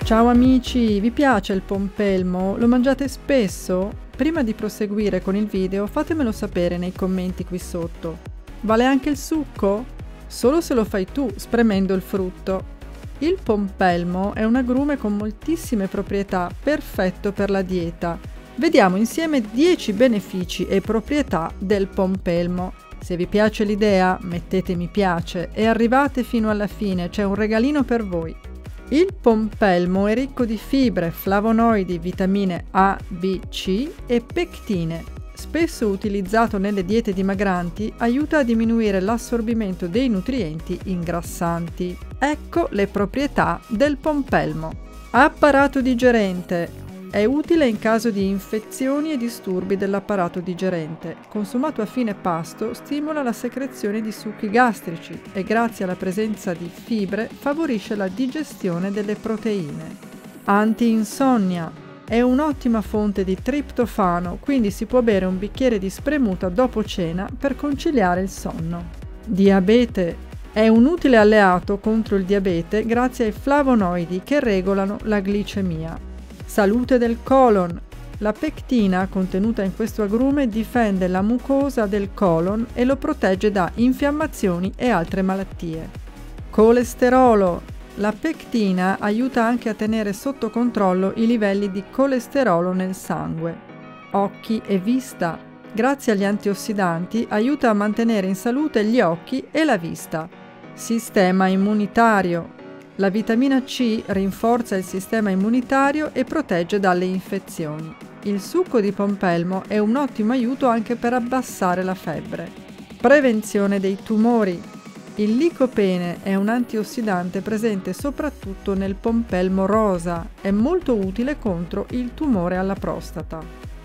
Ciao amici, vi piace il pompelmo? Lo mangiate spesso? Prima di proseguire con il video fatemelo sapere nei commenti qui sotto. Vale anche il succo? Solo se lo fai tu, spremendo il frutto. Il pompelmo è un agrume con moltissime proprietà, perfetto per la dieta. Vediamo insieme 10 benefici e proprietà del pompelmo. Se vi piace l'idea, mettete mi piace e arrivate fino alla fine, c'è un regalino per voi. Il pompelmo è ricco di fibre, flavonoidi, vitamine A, B, C e pectine. Spesso utilizzato nelle diete dimagranti, aiuta a diminuire l'assorbimento dei nutrienti ingrassanti. Ecco le proprietà del pompelmo. Apparato digerente. È utile in caso di infezioni e disturbi dell'apparato digerente. Consumato a fine pasto, stimola la secrezione di succhi gastrici e grazie alla presenza di fibre favorisce la digestione delle proteine. Anti-insonnia. È un'ottima fonte di triptofano, quindi si può bere un bicchiere di spremuta dopo cena per conciliare il sonno. Diabete. È un utile alleato contro il diabete grazie ai flavonoidi che regolano la glicemia. Salute del colon. La pectina contenuta in questo agrume difende la mucosa del colon e lo protegge da infiammazioni e altre malattie. Colesterolo. La pectina aiuta anche a tenere sotto controllo i livelli di colesterolo nel sangue. Occhi e vista. Grazie agli antiossidanti aiuta a mantenere in salute gli occhi e la vista. Sistema immunitario. La vitamina C rinforza il sistema immunitario e protegge dalle infezioni. Il succo di pompelmo è un ottimo aiuto anche per abbassare la febbre. Prevenzione dei tumori. Il licopene è un antiossidante presente soprattutto nel pompelmo rosa. È molto utile contro il tumore alla prostata.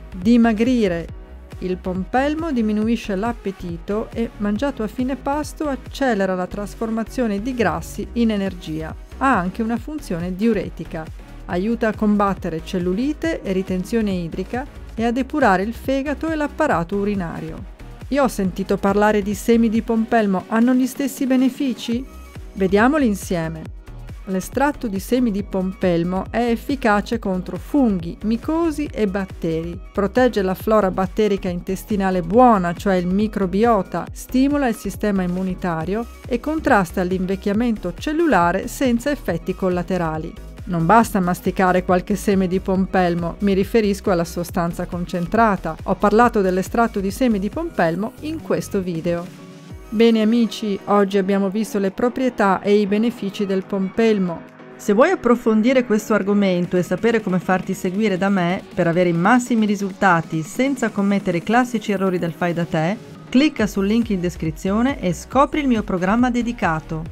Dimagrire. Il pompelmo diminuisce l'appetito e, mangiato a fine pasto, accelera la trasformazione di grassi in energia. Ha anche una funzione diuretica. Aiuta a combattere cellulite e ritenzione idrica e a depurare il fegato e l'apparato urinario. Io ho sentito parlare di semi di pompelmo, hanno gli stessi benefici? Vediamoli insieme. L'estratto di semi di pompelmo è efficace contro funghi, micosi e batteri. Protegge la flora batterica intestinale buona, cioè il microbiota, stimola il sistema immunitario e contrasta l'invecchiamento cellulare senza effetti collaterali. Non basta masticare qualche seme di pompelmo, mi riferisco alla sostanza concentrata. Ho parlato dell'estratto di semi di pompelmo in questo video. Bene amici, oggi abbiamo visto le proprietà e i benefici del pompelmo. Se vuoi approfondire questo argomento e sapere come farti seguire da me per avere i massimi risultati senza commettere i classici errori del fai da te, clicca sul link in descrizione e scopri il mio programma dedicato.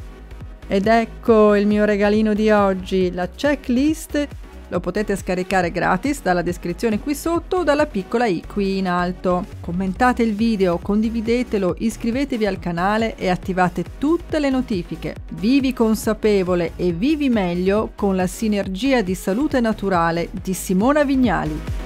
Ed ecco il mio regalino di oggi, la checklist. Lo potete scaricare gratis dalla descrizione qui sotto o dalla piccola i qui in alto. Commentate il video, condividetelo, iscrivetevi al canale e attivate tutte le notifiche. Vivi consapevole e vivi meglio con la sinergia di salute naturale di Simona Vignali.